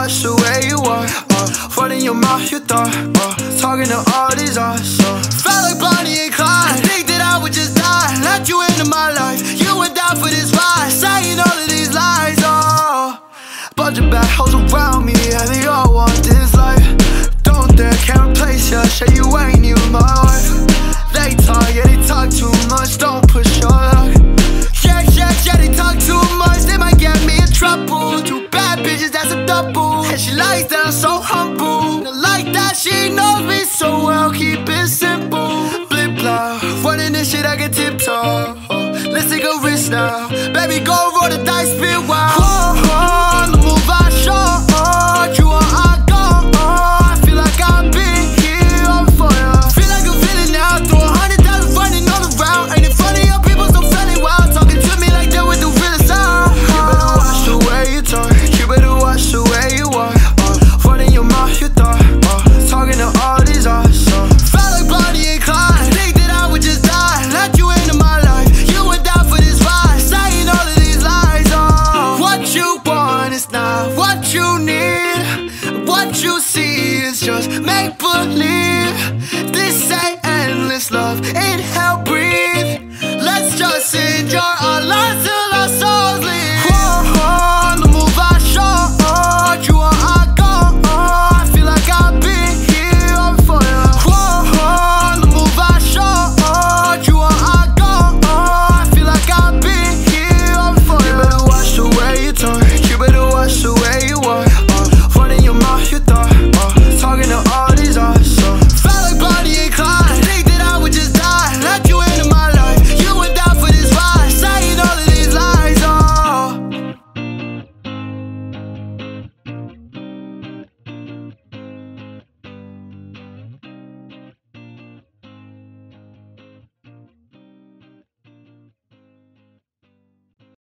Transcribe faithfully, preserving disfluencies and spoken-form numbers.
watch the way you walk, uh, running your mouth, you thought, uh, talking to all these odds, uh, felt like Bonnie and Clyde. I think that I would just die, let you into my life. You went down for this ride, saying all of these lies, oh. Bunch of bad hoes around me, yeah, they all want this life. Don't dare, can't replace ya, shit, you ain't even my wife. They talk, yeah, they talk too much, don't push your luck. Yeah, yeah, yeah, they talk too much, they might get me in trouble. Two bad bitches, that's a double. And she likes that I'm so humble. Not like that, she knows me so well, keep it simple. Blip blah, running this shit, I get tiptoe. Let's take a risk now, baby, go roll the dice, spin wild. Whoa, the move I show, you are I go. I feel like I've been here on fire. Feel like I'm feeling now, through a hundred thousand running all around. Ain't it funny how people so friendly wild, talking to me like they would do real sound. You better watch the way you talk, you better watch the way you walk, uh, running your mouth, you thought, uh, talking to all these odds, uh, felt like Bonnie and Clyde. I think that I would just die, let you into my life. You went down for this ride, saying all of these lies, oh. What you want is not what you need, what you see is just make believe.